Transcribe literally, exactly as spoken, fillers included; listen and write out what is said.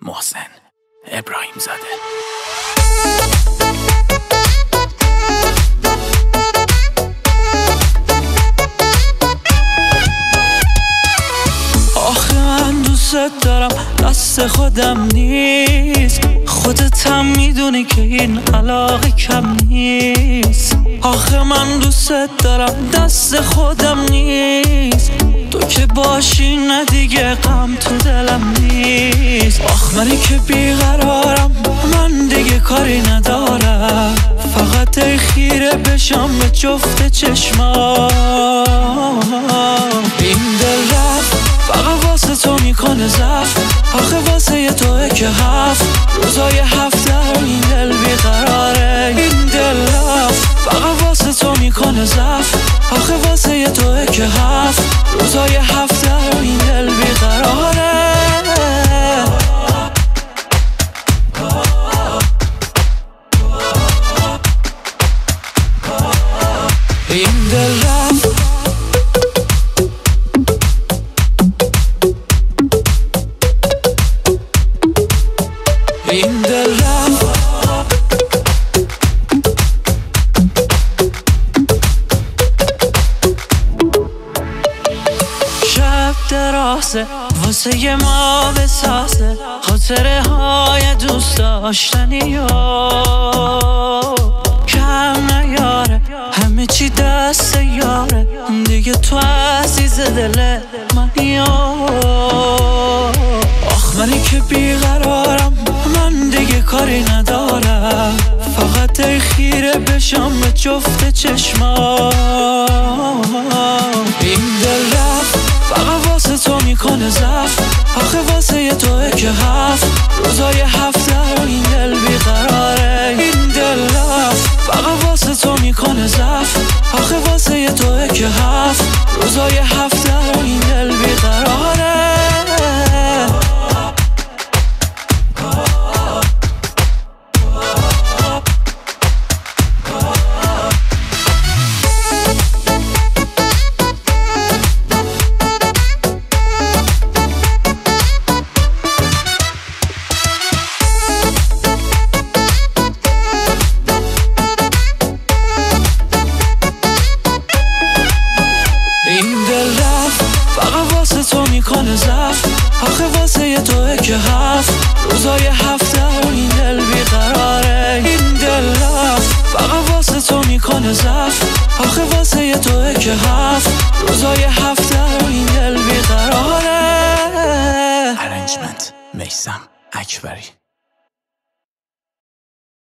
محسن ابراهیمزاده. آخه من دوست دارم دست خودم نیست، خودت هم میدونی که این علاقه کم نیست. آخه من دوست دارم دست خودم نیست، تو که باشی نه دیگه غم تو دلم نیست. آخ منی که بیقرارم، من دیگه کاری ندارم، فقط ای خیره بشم به جفت چشمام. این دل رفت فقط واسه تو میکنه زفت، آخه واسه یه توه که هفت روزای هفت در این دل بیقراره. این دل رفت فقط واسه تو میکنه زفت، آخه واسه یه توه که هفت روزای هفت در این دل بیقراره. این دل رفت این دل رفت شب درازه واسه یه ما بسازه، خاطره های دوست داشتنی و کم نیاره، همه چی دست یاره دیگه، تو عزیز دل منی. آخ منی که بیقرارم، من دیگه کاری ندارم، فقط ای خیره بشم به جفت چشمام. این دل رفت فقط واسه تو میکنه زفت، آخه واسه یه توه که هفت روزای هفت در این دل بیقراره. این دل رفت فقط واسه تو میکنه زفت، آخه واسه یه توه که هفت روزای هفت در این دل بیقراره. میکنه زفت، آخه واسه یه توه که هفت روزای هفت در این دل بیقراره. این دل رفت فقط واسه تو میکنه زفت، آخه واسه یه توه که هفت روزای هفت در این دل بیقراره. ارنجمنت میثم اکبری.